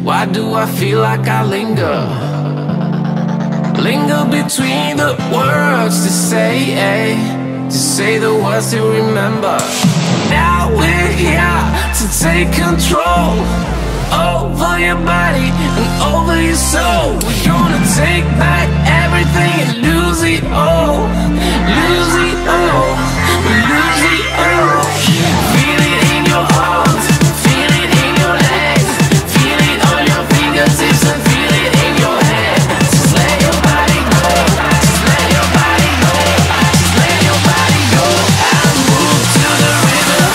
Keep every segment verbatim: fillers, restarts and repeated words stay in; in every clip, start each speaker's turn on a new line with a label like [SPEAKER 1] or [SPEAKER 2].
[SPEAKER 1] Why do I feel like I linger? Linger between the words to say, eh? To say the words to remember. Now we're here to take control over your body and over your soul. We're gonna take back everything and lose it all. Lose it all. Lose it all. Feel it in your arms, feel it in your legs, feel it on your fingertips and feel it in your head. Just let your body go, just let your body go, just let your body go and move to the rhythm.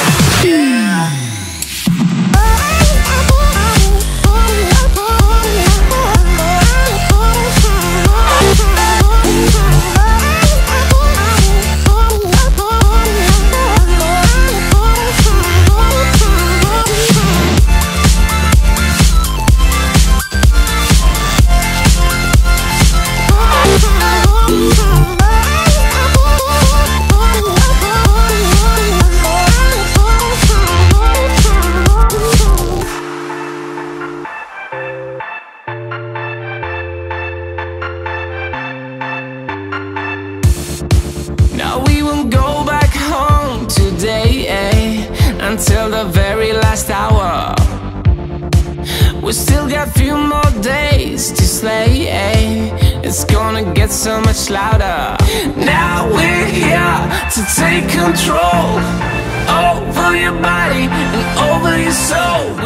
[SPEAKER 1] Now we won't go back home today, eh? Until the very last hour. We still got few more days to slay, eh? It's gonna get so much louder. Now we're here to take control over your body and over your soul.